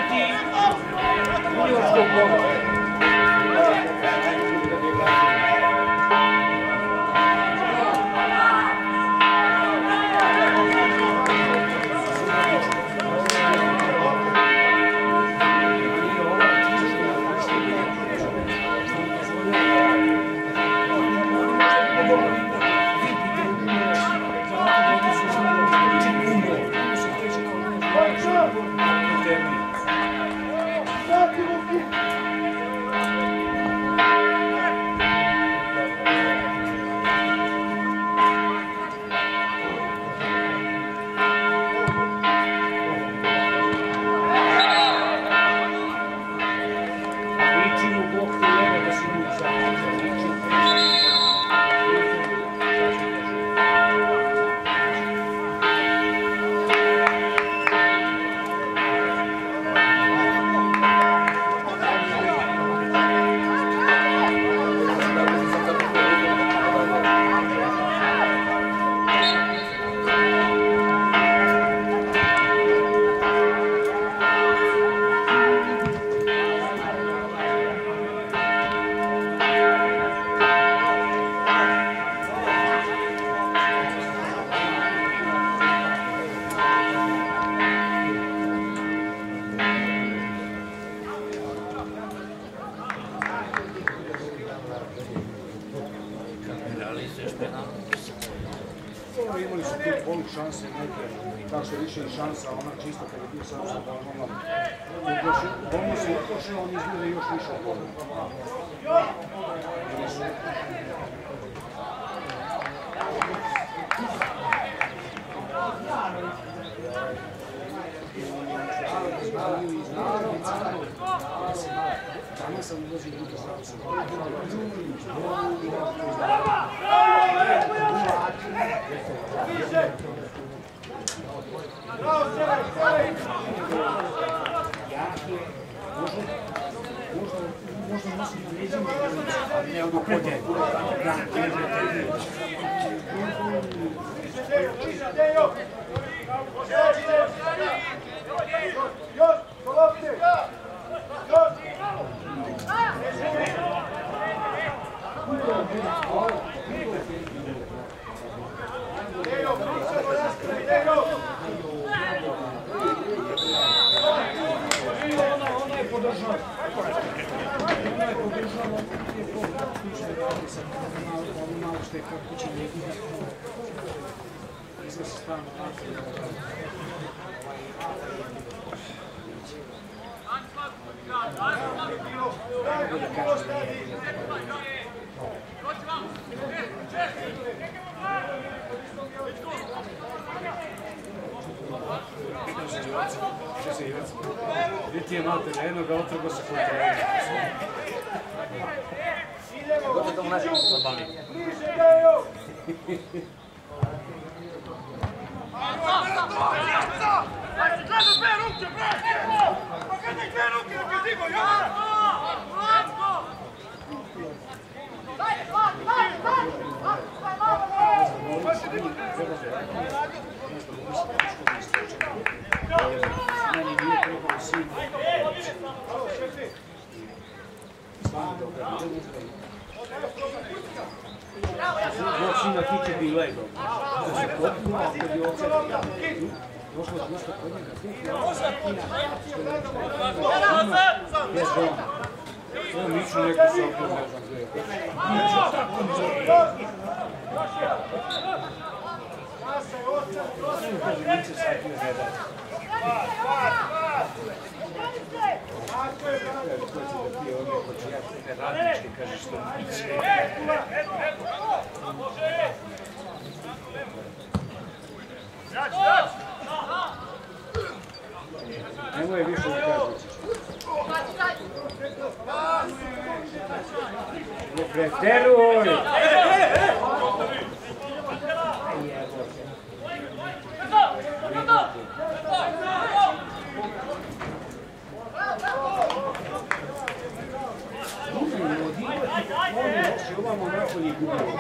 Imali su tu poli šanse neke, tako što više i šansa, ona čisto kada je bio sam da ono bolno se upošao, on izgleda još više od toga. Danas sam ulazio u druge slavce. Možda nosim na leđima, ne od uhodje. Ona je podržava. Ona je podržava. Malo što je kako će neki. Izgleda se stavno Vidite je malo terenu, ga otrgo se po terenu. Dođe to u našem normalni. Meni nije trebalo sin. Dok sina tiče bilo je dobro. Da se potpuno, kad je oca došlo je nešto kod njega. Bez doma. Ovo miču neku soku, ne znam gdje je. Miču tako mi Miče sad ne da. Radnički kaže što miče. Nemoj više da kažeš. Ne preteruj! Ovamo napolje gubio.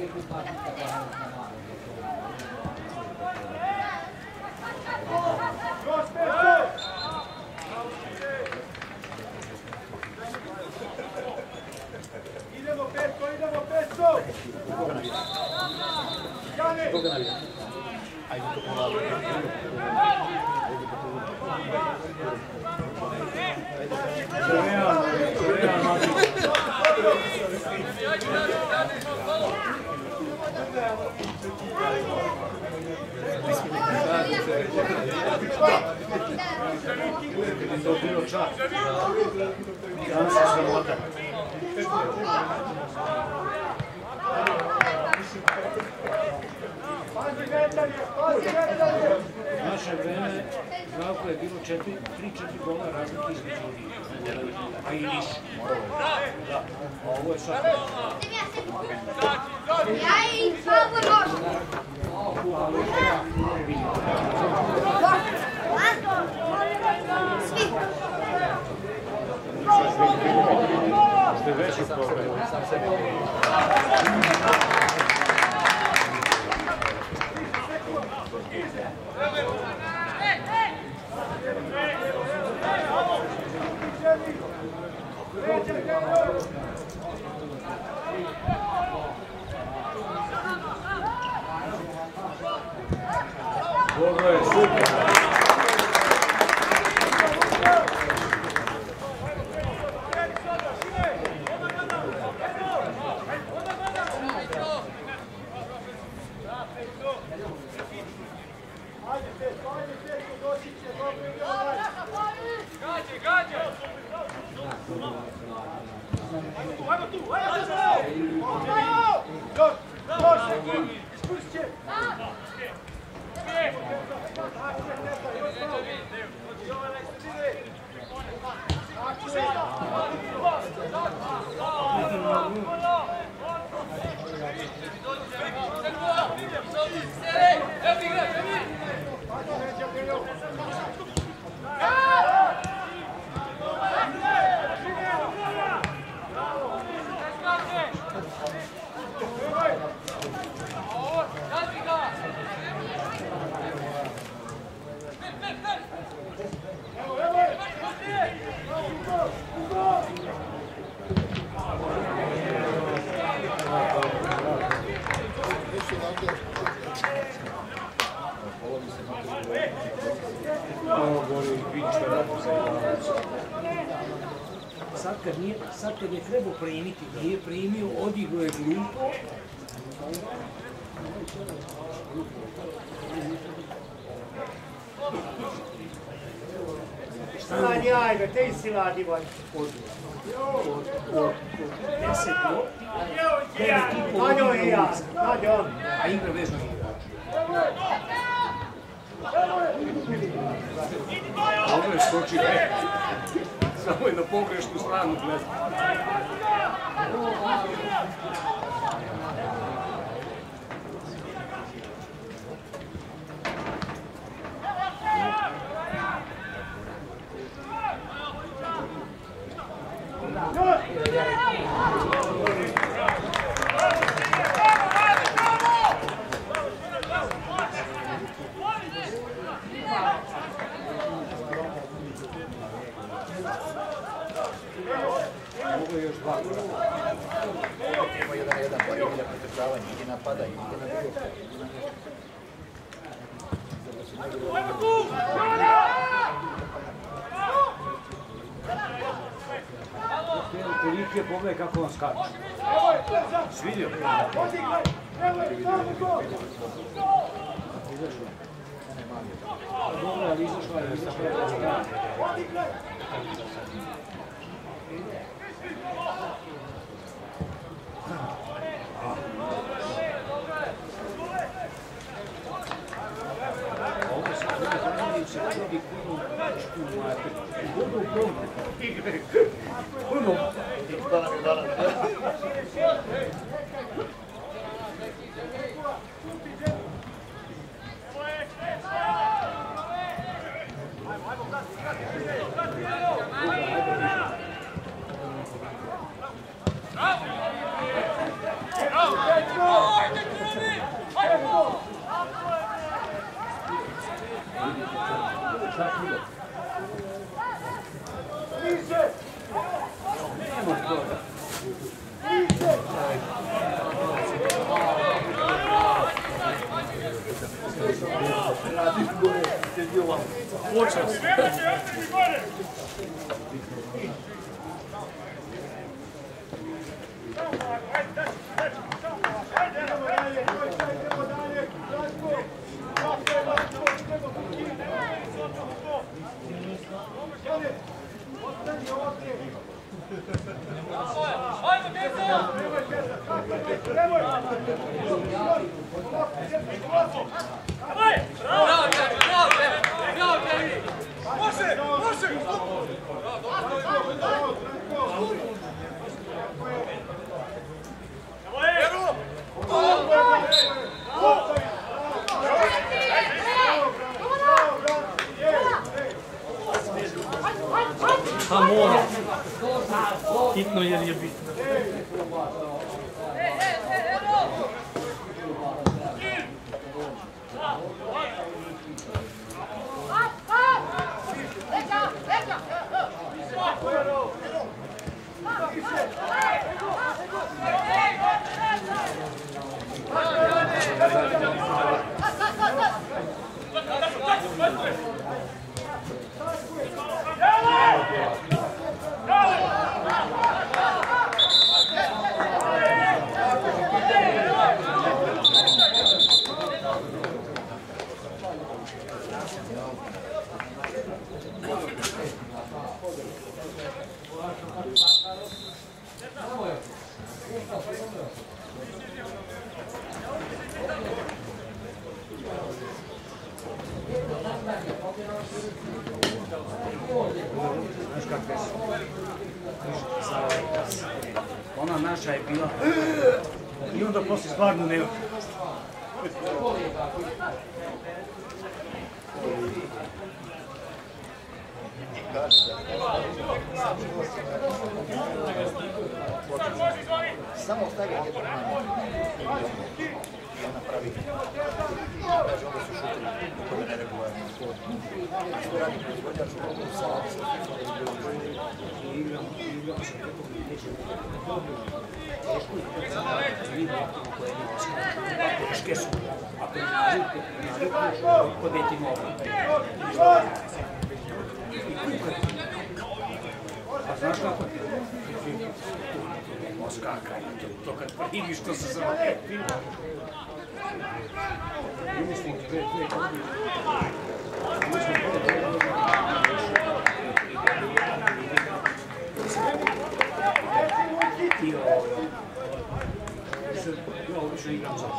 Idemo Petko! Koga navija? Ajde to polazi. To je bilo čak. Danas je sramota. U naše vreme Zdravko je bilo 3-4 gola razlike između njih, a i više. Da, a ovo je sad. Ste veći problem. Dobro je, super. Sad kad je trebao primiti, nije primio, odigrao je glupo. Stani, ajde, te si radi, Vanja. Od 10 lopti, 9,5 Vanjo i ja, Vanjo on. a igra vezno igrač. Ovo je skoči ne. Samo je na pogrešnu stranu gleda. Ovo je još 2 koraka. Ima 1-1, pa ide na pretrčavanje, ide napada, ide na bilo. Koliki je pogledaj kako on skače. Svidio? Izašla. Dobro, ali izašla je. Ovo se gledaju se čudi puno čku mater. Budu puno igre. Puno. Bravo! vam. Počas. Pa mora. Hitno jer je bitno. Ona naša je bila i onda poslije stvarno nema. Samo ostavi jednu manu. I ona pravi. Kaže, onda su šutili. To je neregularno. Što radi proizvođač u ovom salatu sa I igram se tako teško je kada mi nekako koje ne teške su. Ako navikneš, podeti mogu. A znaš kako ti oskakaj, to kad primiš to se zove. Mi smo dve godine. Mi smo ja obično igram za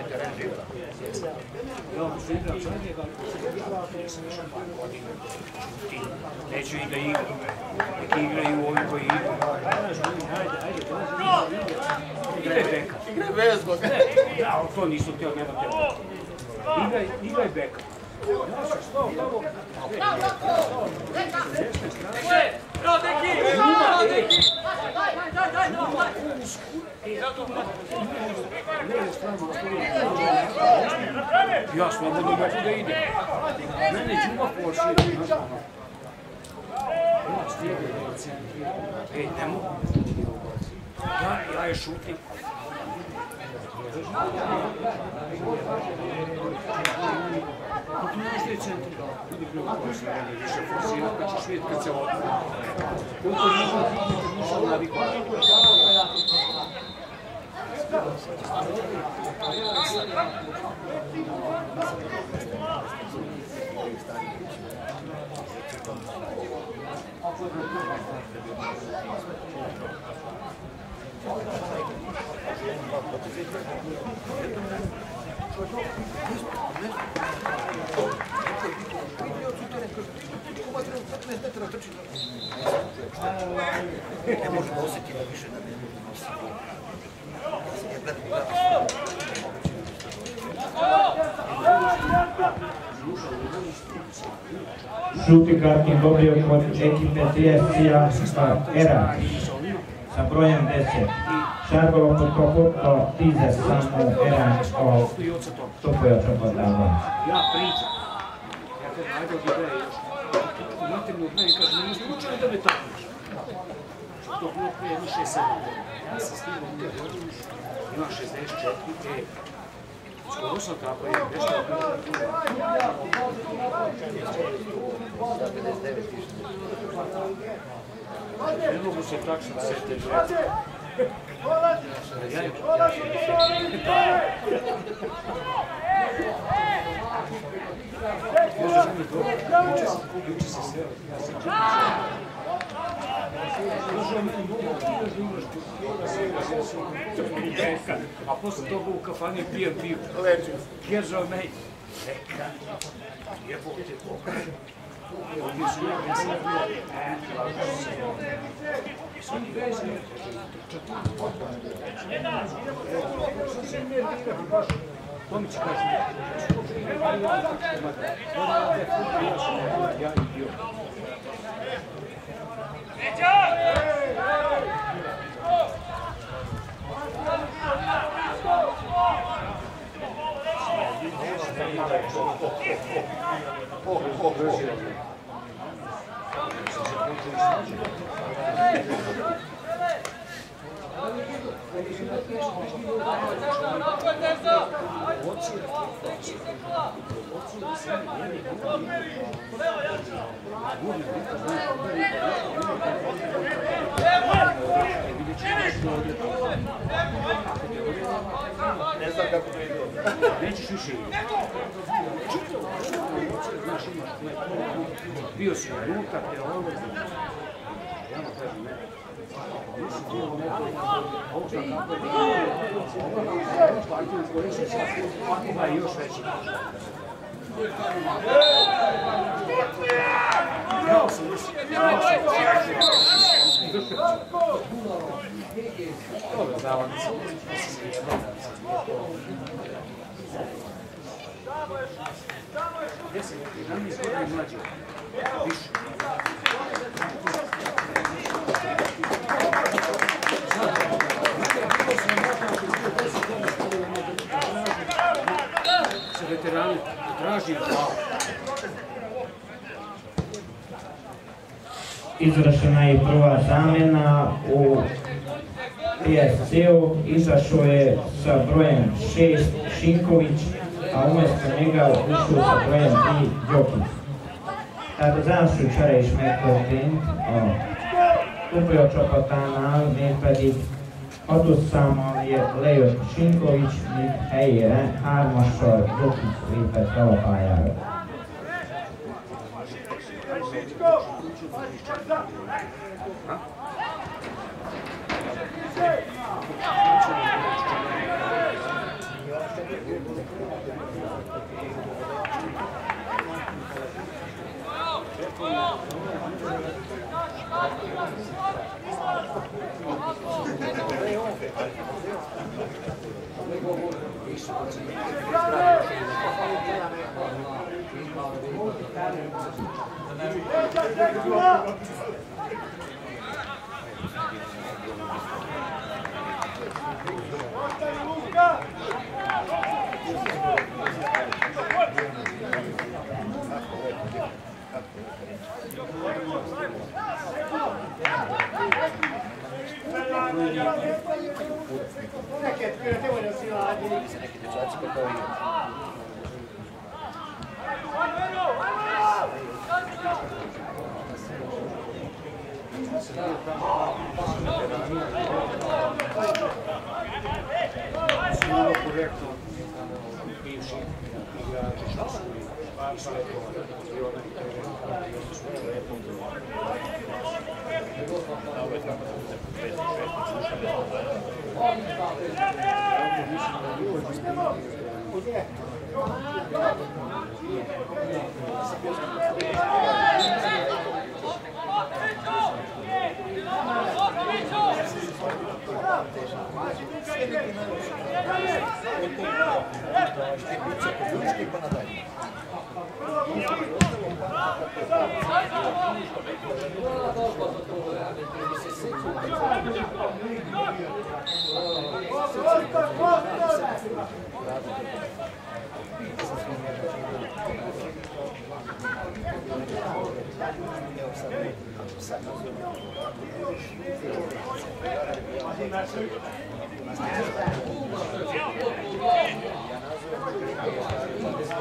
ja obično igram za njega, nisam išao par godina. Neću i da igram, neki igraju ovi koji igraju. Ajde, igraj beka. Igraj vezbog. Ja, to nisam htio, nema tebe. Igraj beka. Ja sam stao tamo. Ja slobodno mogu da idem. Mene Đuma forsira, znaš ono. Ja stigli da centriram. Ne mogu. Ja je šutim. Kako ti nemaš da je centriram? Ljudi bilo koji se radi više forsira, kad ćeš vidjeti kad se otvori. Koliko nisam navikao. Ne može da osjeti da više da ne nosi. Žuti karton dobio kod ekipe TSC-a Era sa brojem 10. Šargolo kod Koputo, Tizer Samu Era o Tupojočom podavno. Ja pričam. Ja kad najde od ideje još. Materno od mene kaže, nije slučajno da me takneš. To je bilo prije 6-7 godina. Ja sam stigao u te godinu, imam 64, skoro 8 tako je, nešto. Ne mogu se tačno setiti. Možda mi to uči se sve. A posle toga u kafani pijem pivo. Kježao mej. Reka, jebote Boga. Tomić kaže, ja idiot. Ne znam kako to ide. Nećeš više ići. Bio si unutra, te ovo. Ja vam kažem, ne. Nisi bio u nekoj, ovo sam tako je. Ovo partiju koristim sad, ima i još veći. Znao sam, dobro, znao nisam. Gdje si? 11 godina mlađe. Više. Se veterani traži pravo. Izvršena je prva zamjena u PSC-u, izašao je sa brojem 6 Šinković, a umjesto njega ušao sa brojem 3 Đokić. Tátozásul csere is megtörtént a Dupla csapatánál, mégpedig 6. számmal lejött Sinkovics, míg helyére 3-assal Đokić lépett fel a pályára.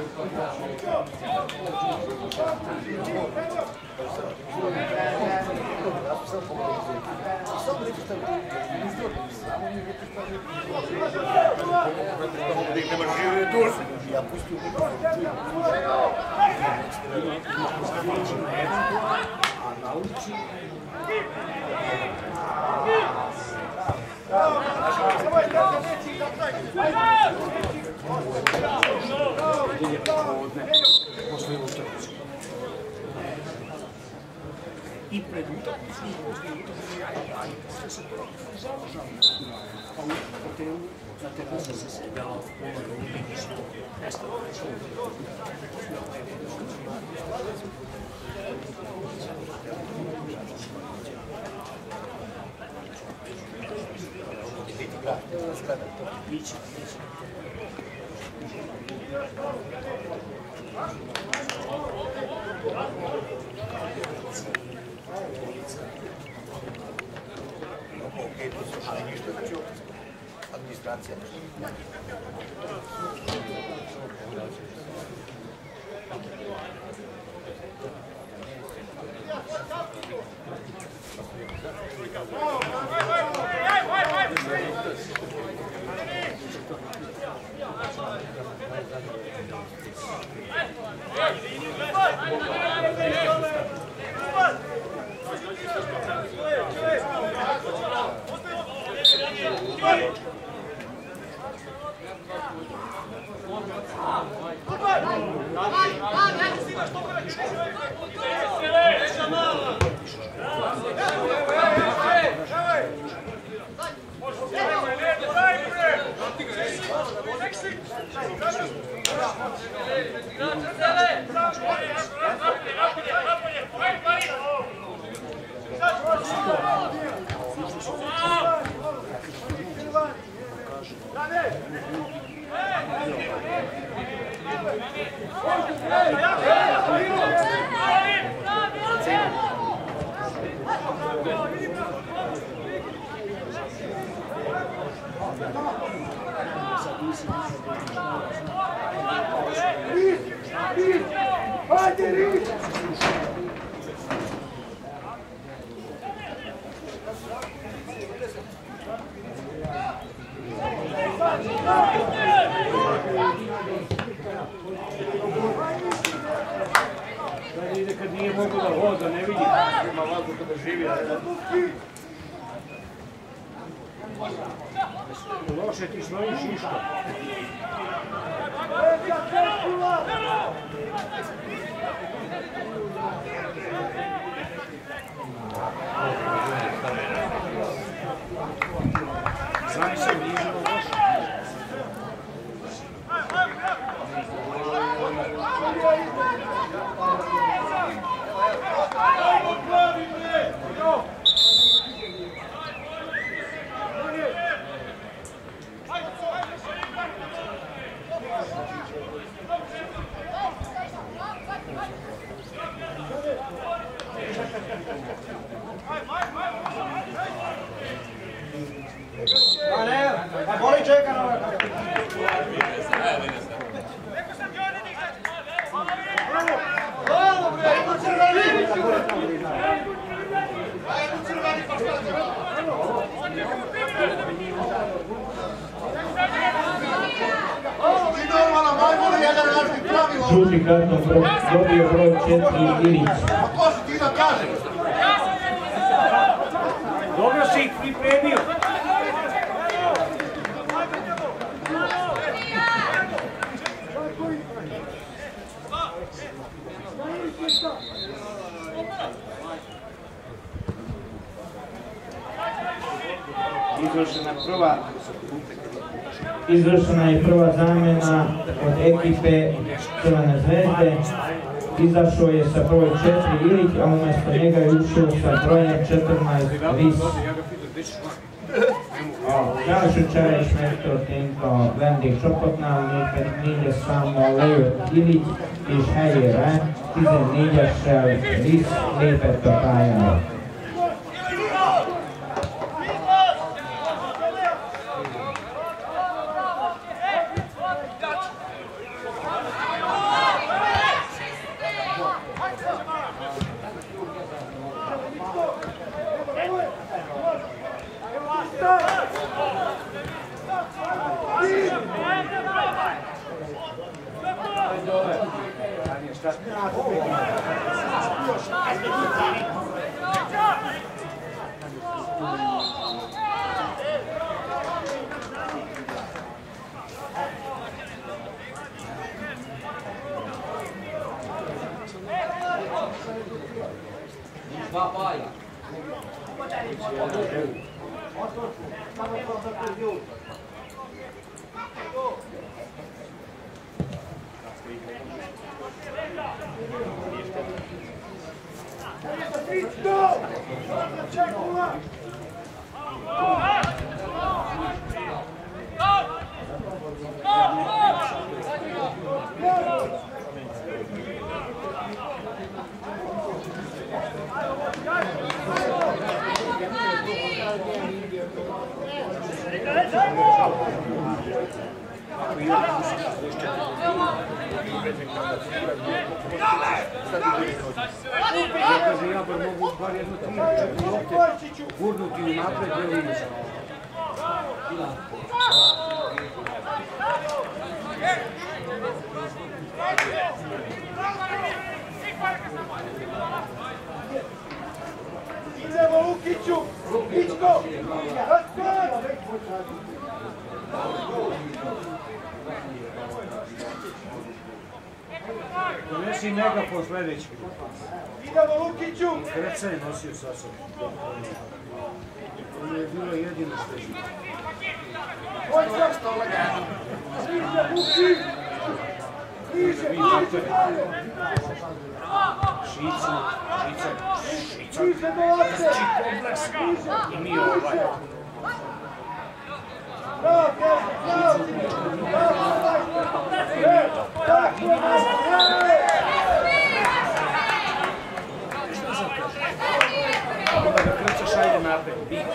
I pred utakmicu i poslije utakmice, sve se pa u hotelu na terasi se sedjala u Ligi su nestalo. Biće. Okej, to su ali ništa, znači administracija nešto. Kad nije mogu da hoda, ne vidi, ima lako kada živi. Loše ti svoji šiška. Znam se, nije bilo loše. Boli čeka na ovaj. Žuti karton dobio broj 4 Ilić. A ko si ti da kažeš? Dobro si ih pripremio. Izvršena je prva zamjena od ekipe Crvene zvezde. Izašao je sa broj 4 Ilić, a umjesto njega je ušao sa brojem 14 Vis. Kažuća je smesto tinko Vendih Čopotnál, nígyes számmal lejött Ilić és helyére 14-essel Vis lépett a pályára. Gurnuti u napred, je li Idemo Lukiću! Lukićko! donesi megafon sljedeći. Idemo Lukiću! Kreca je nosio sa sobom. To je bilo jedino što je. Bliže, Luki! Bliže, bliže! Šica. Bliže dolaze! I mi ovaj. Bravo, bravo! Tako je! Onda ga krećeš, ajde napred.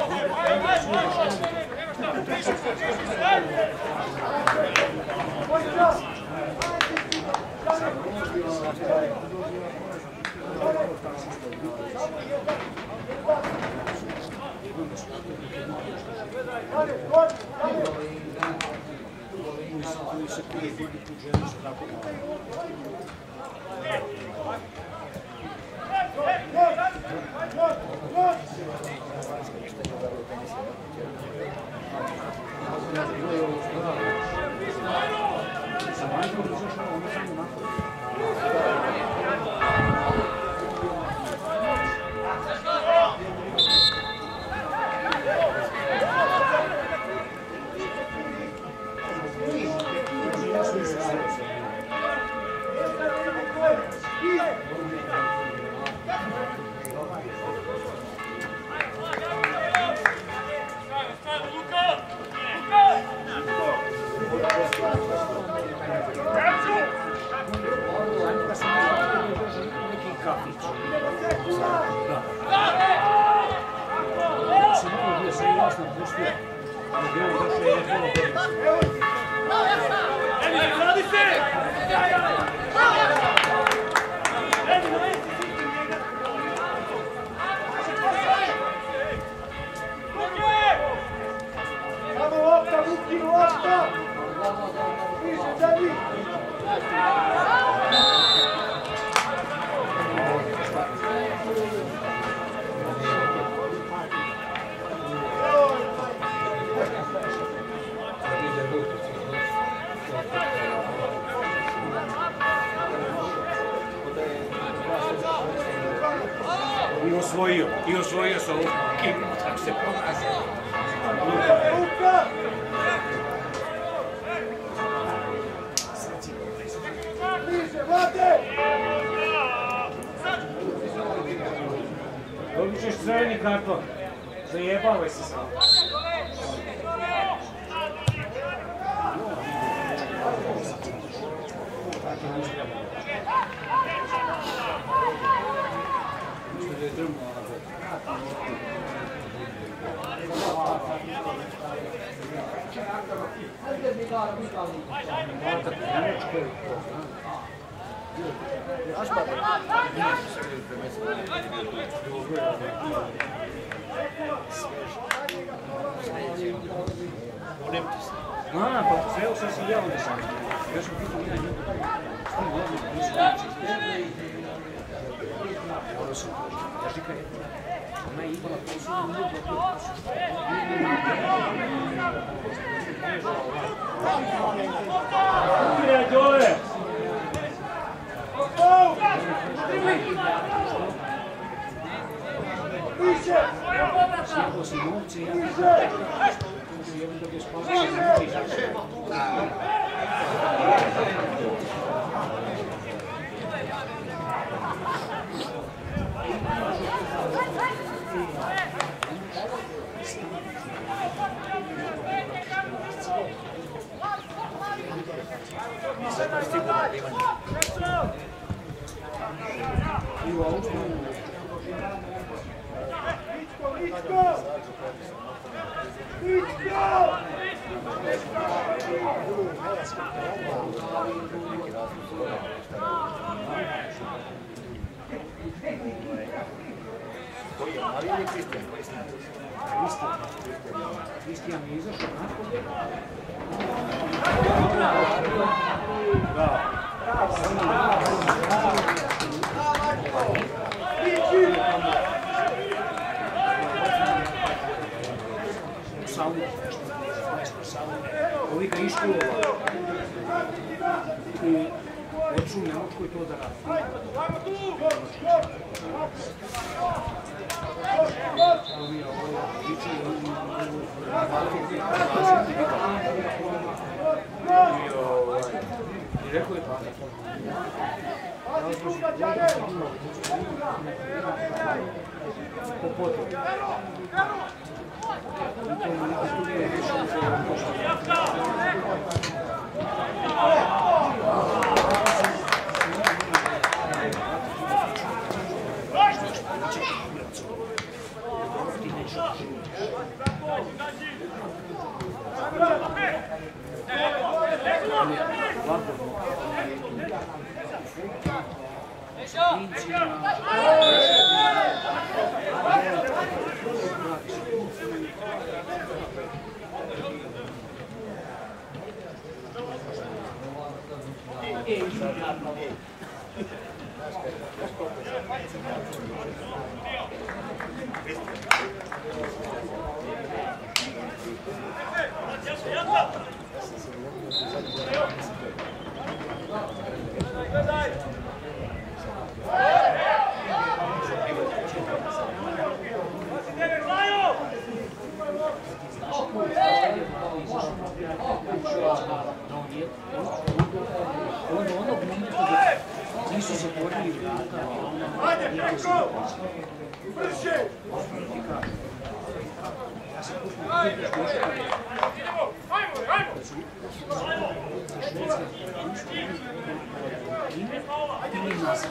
I osvojio se ovu kipu, tako se pokazao. Dobit ćeš crveni karton. Zajebavaj se sam. Unemti se. A, pa sreo sam se ja onda sam. Još sam pitao jedan ljudi. S tim odmah nisu nici izgledali. Ono sam Ježika je. Ona je imala posao nije dobro. Ide dole! Više! Sjepao si novce i ja ne znam. Jedan dok je spasao se novce izašao. I u autu. Ličko! Ličko! Koji je Mali ili Kristijan? Koji snad? Kristijan je izašao napolje. Saunu, ovi ga iškolovali i odšu u Nemačkoj to da radi. Ovi pričaju i rekao je po potrebi. Onda onog momenta da nisu zatvorili vrata, Ajde, preko! Brže! ja sam puštio da što još ili nas.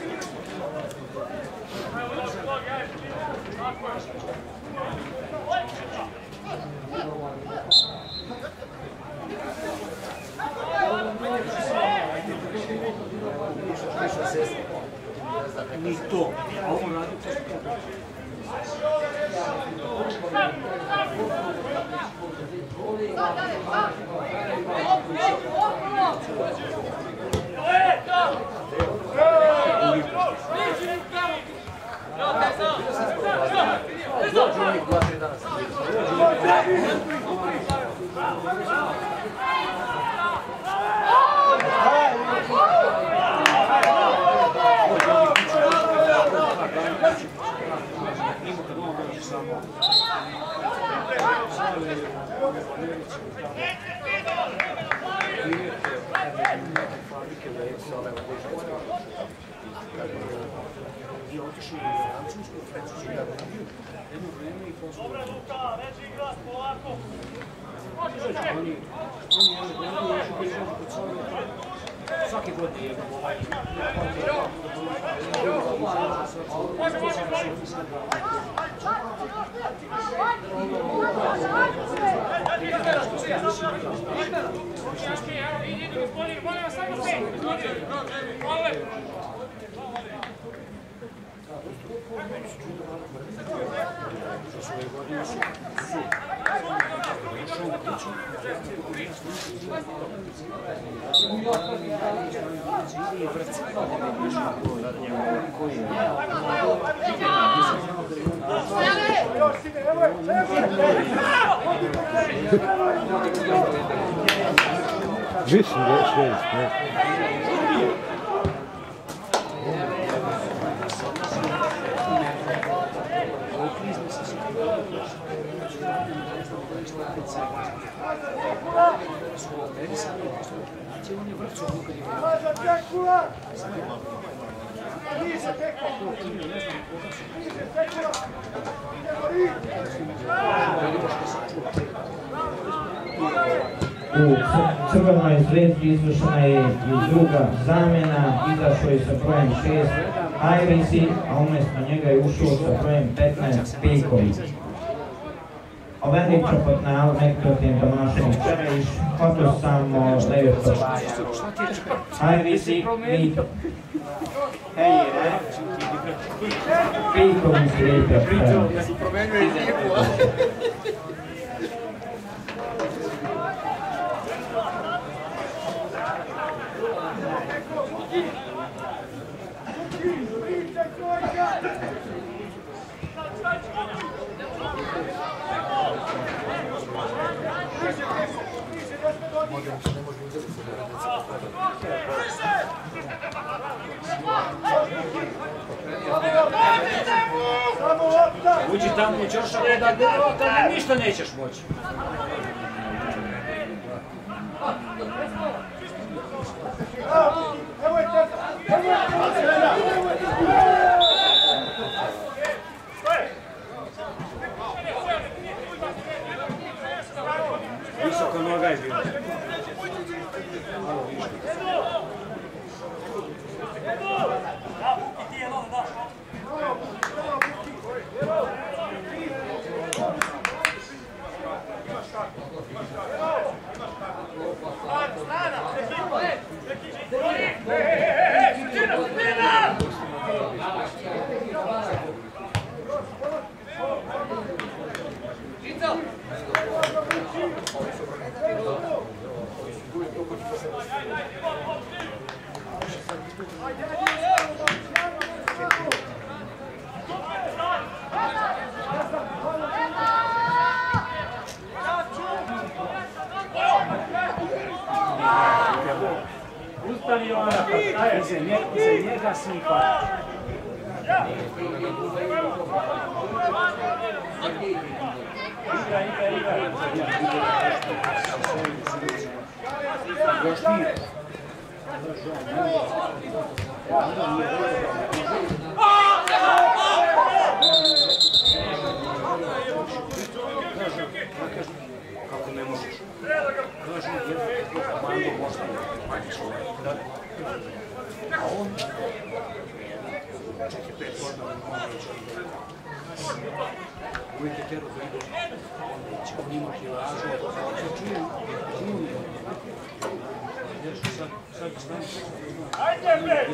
Ni to, a ovo radi to I otišli u Francusku, Francusku je jedno vreme i posle. Dobre, Luka, veći glas, polako. Oni je godinu još u Bežanu kod svoje svake godine jedno. Za svoje godine su došao u kuću. I vrci. Koji je? Mislim da je 6, ne? U Crvenoj Zvezdi izvršena je i druga zamjena, izašao je sa brojem 6 Ajrisi, a umjesto njega je ušao sa brojem 15 Pejković. A velik čopotnál megtörtént a második csere is, 6-os számmal lejött a pályáról. Ajrisi így helyére Pejković lépett fel. Uđi tamo u čošak, da ništa nećeš moći. Visoka noga je bila. Malo više. Iza njega sipa. Još nije. Kako ne možeš? Kažu, mango možda manjiš ovaj. A on? Čak je 5 godina uvijek je tero da ide. Će on imati lažu. Čujem. Sad stani. Ajde, bre!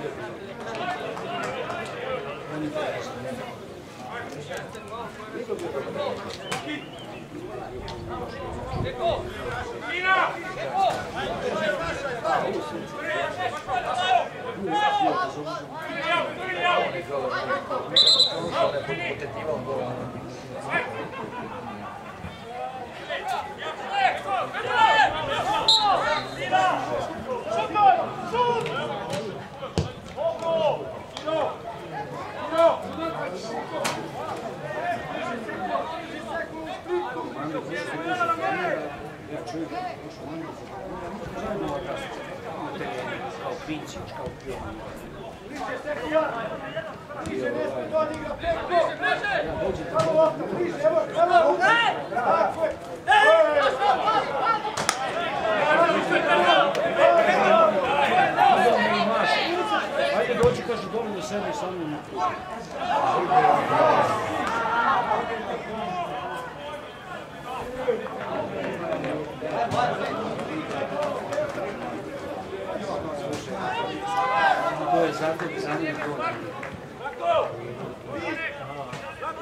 On je kao Pincić, kao Pionić. Ajde dođi, kaže, dole do sebe i sa mnom. To je za njih godina.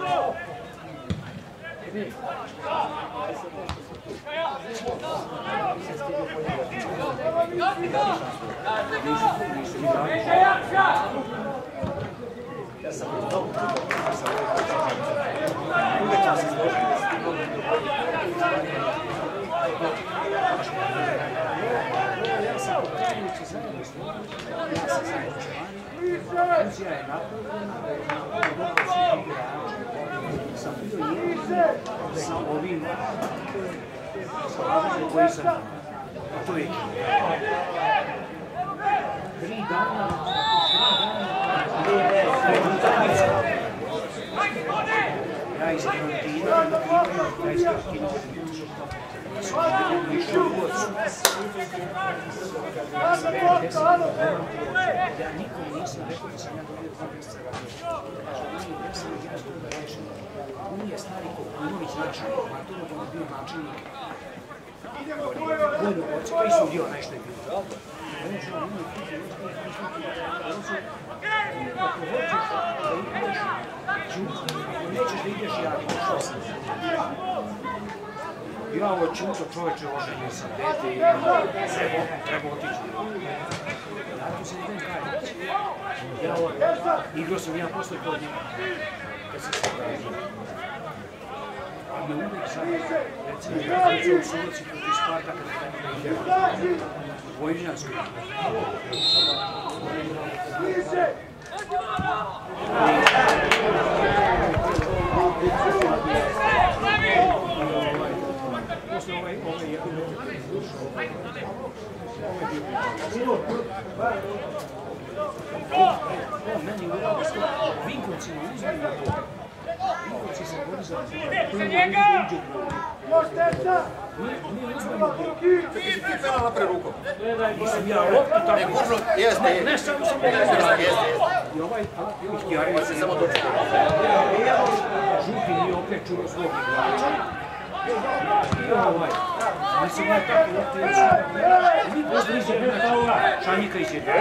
Ja sam mnogo puta sam uvijek sam se složio s tim. Ja sam popravljući zajedno s njim. Ja sam zajedno s vani. Fuzija je napravljena. Sam bio jedan sa ovim koji sam a to je 3 dana ja iz Frontina ja iz Frontina ja nikom nisam rekao da sam ja dobio 2 mjeseca ja sam jedan druga reći on je stari Kukunović načelnik, Maturovo je bio načelnik Vojnog oca, koji su dio nešto je bilo. Ako hoćeš da ideš, čuti, ako nećeš da ideš, ja došao sam. Ja ovo čuto čoveče oženio sam dete i treba otići. Ja tu se idem kajati. Ja igrao sam jedan posle kod njega. Kad sam se pražio. Me uvijek sad, recimo, ja u Subotici protiv Spartaka da idem u Vojničanskoj. Posle ovaj jedan meni uvijek što Vinkovci ne uzmaju na to. Vinkovci se boli za prvo uđu mi uzmemo Ti si ti pela napred rukom. nisam ja loptu tako. Jeste. Ne, samo sam i ovaj Mihtijarević se samo dočekao. Župi nije opet čuo svog igrača. I ovaj, mislim ja tako loptu jesu. Mi posle iz jednog faula, Šanjika iz jednog.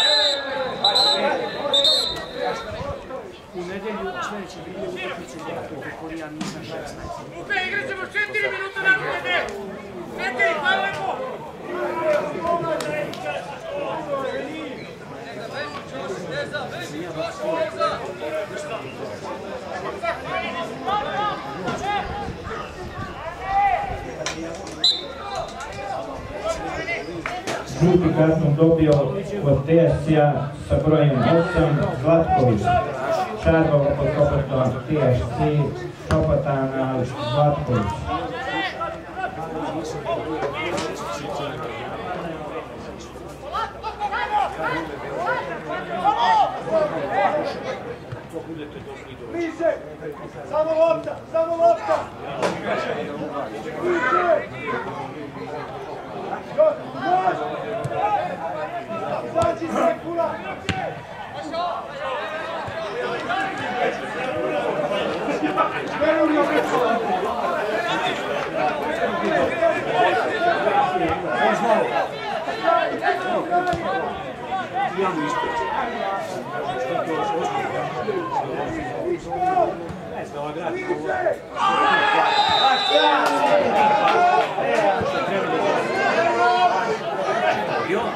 U nedelju sljedeće bili utakmice u kojoj ja nisam 16. Upe, igrat ćemo 4 minuta na ruke! 4, hvala lepo! Žuti karton dobio od TSC-a sa brojem 8 Zlatković. Šarbova pod kopertom TSC, Šopatana Zlatković. Bliže! Samo lopta! Samo lopta! Bliže! Još! Zađi se, kula! Ja mu ispričam. Što je to osnovno? Ne znam, ova grad. I on?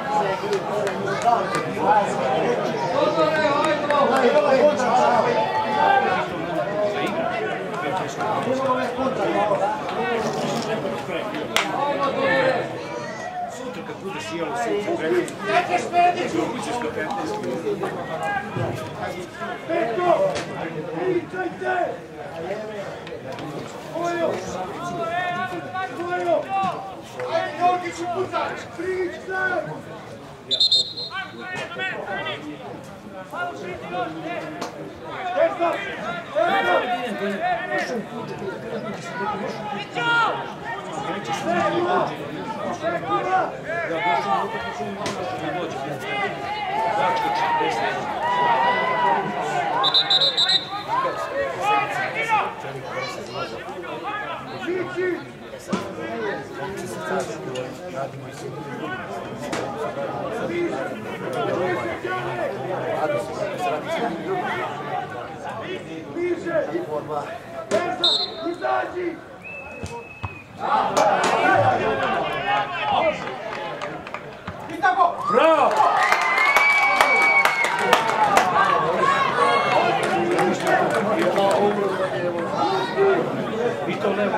Sutra kad bude sijalo sunce pregled, uđeš do 15 minuta. Petko! Pričajte! Kojo! Kojo! Ajde, Jorgić u puta! Pričaj! Petko! 1-2. Bravo! I to levo.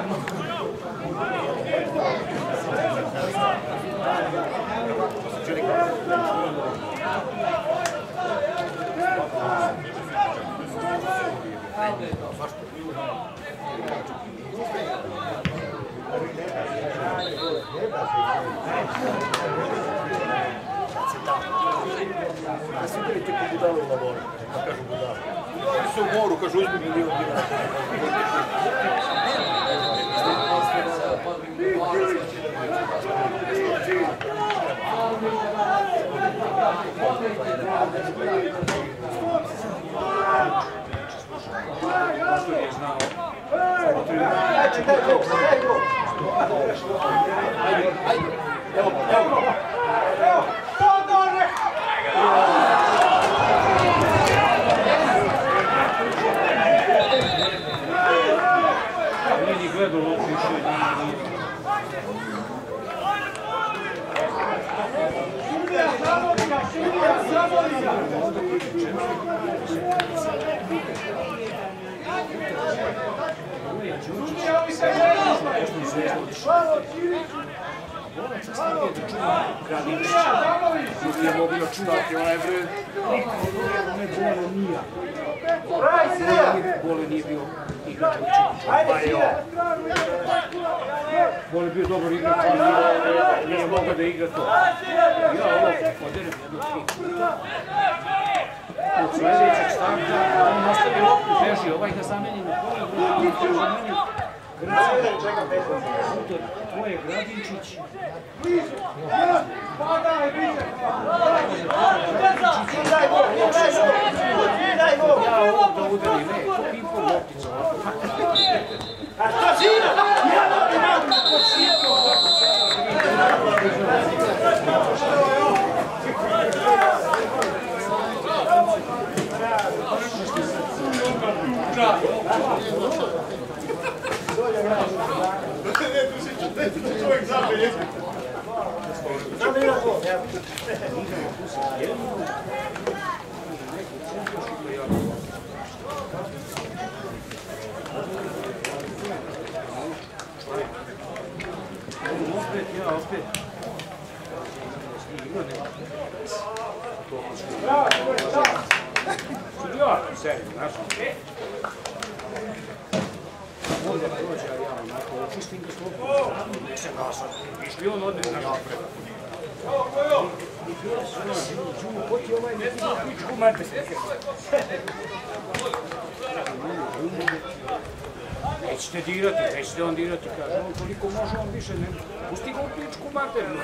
A svi bili tek budalo u laboru, pa kažu budalo. Oni su u moru, kažu uzmi milion dinara. Nije gledao loptu više. Nije mogli očuvati onaj vred. Bole nije bio igrač učiniti. Bole bio dobar igrač, ali nije mogao da igra to. Ja ovo podelim jednu kriku. Od sljedećeg starta, on ostavi loptu, beži, ovaj da zameni na pola, to je Gradinčić. Ja ovo da udari, ne, to ping-pong loptica. A što zina? Ja vam tako sjedio. Čovjek zabije. Opet. Studio, serio, znaš. Onda prođe, a ja onako očistim ga slobodno. Nisam gasao. Išli on odne na napred. I bio se čuo, ko ti ovaj neki pičku mate se. Nećete dirati, nećete on dirati, kaže on koliko može on više, ne pusti ga u pičku maternu.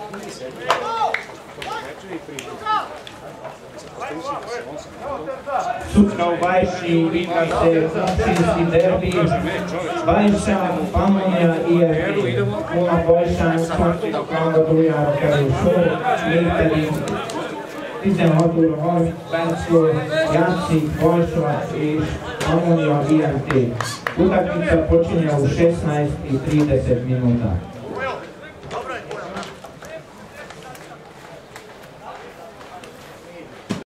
Sutra u Bajši igra se općinski derbi Bajša, Pamonja i Erki. Una Bajša u sportu Kanga Duja Rokeru Šor, Mirteri, Tizen Otur, Horn, Penslu, Janci, Bojšovac i Pamonja i Erki. Utakmica počinje u 16:30 minuta.